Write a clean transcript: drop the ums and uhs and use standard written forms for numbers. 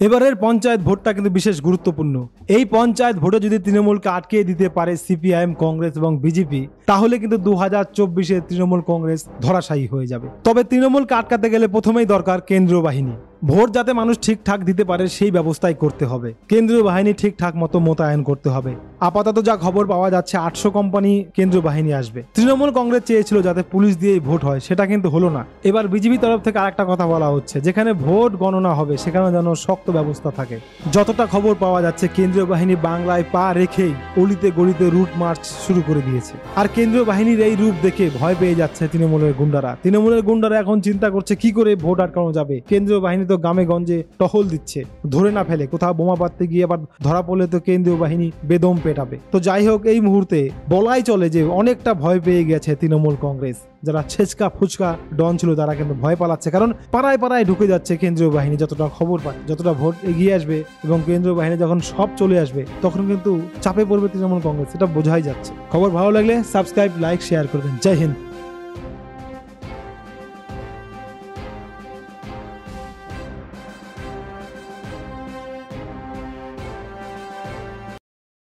এবারের পঞ্চায়েত ভোটটা কিন্তু বিশেষ গুরুত্বপূর্ণ। এই পঞ্চায়েত ভোটে যদি তৃণমূলকে আটকে দিতে পারে সিপিআইএম, কংগ্রেস এবং বিজেপি, তাহলে কিন্তু 2024-এ তৃণমূল কংগ্রেস ধরাশায়ী হয়ে যাবে। তবে তৃণমূলকে আটকাতে গেলে প্রথমেই দরকার কেন্দ্রীয় বাহিনী। ভোট যাতে মানুষ ঠিকঠাক দিতে পারে সেই ব্যবস্থাই করতে হবে। কেন্দ্রীয় বাহিনী ঠিকঠাক মতো মোতায়েন করতে হবে। আপাতত যা খবর পাওয়া যাচ্ছে 800 কোম্পানি কেন্দ্রীয় বাহিনী আসবে। তৃণমূল কংগ্রেস চেয়েছিল যাতে পুলিশ দিয়েই ভোট হয়, সেটা কিন্তু হলো না। এবার বিজেপি তরফ থেকে আরেকটা কথা বলা হচ্ছে, যেখানে ভোট গণনা হবে সেখানে যেন শক্ত ব্যবস্থা থাকে। যতটা খবর পাওয়া যাচ্ছে কেন্দ্রীয় বাহিনী বাংলায় পা রেখেই অলিতে গলিতে রুট মার্চ শুরু করে দিয়েছে। আর কেন্দ্রীয় বাহিনীর এই রূপ দেখে ভয় পেয়ে যাচ্ছে তৃণমূলের গুন্ডারা এখন চিন্তা করছে কি করে ভোট আটকানো যাবে। কেন্দ্রীয় বাহিনী তো গ্রামে গঞ্জে টহল দিচ্ছে, ধরে না ফেলে কোথাও বোমা পাততে গিয়ে আবার ধরা পড়লে তো কেন্দ্রীয় বাহিনী বেদম পেটাবে। তো যাই হোক, এই মুহূর্তে বলাই চলে যে অনেকটা ভয় পেয়ে গেছে তৃণমূল কংগ্রেস। যারা ছেচকা ফুচকা ডন ছিল তারা কিন্তু ভয় পালাচ্ছে, কারণ পাড়ায় পাড়ায় ঢুকে যাচ্ছে কেন্দ্রীয় বাহিনী। যতটা খবর পায়, যতটা ভোট এগিয়ে আসবে এবং কেন্দ্রীয় বাহিনী যখন সব চলে আসবে, তখন কিন্তু চাপে পড়বে তৃণমূল কংগ্রেস, এটা বোঝাই যাচ্ছে। খবর ভালো লাগলে সাবস্ক্রাইব, লাইক, শেয়ার করবেন। জয় হিন্দ।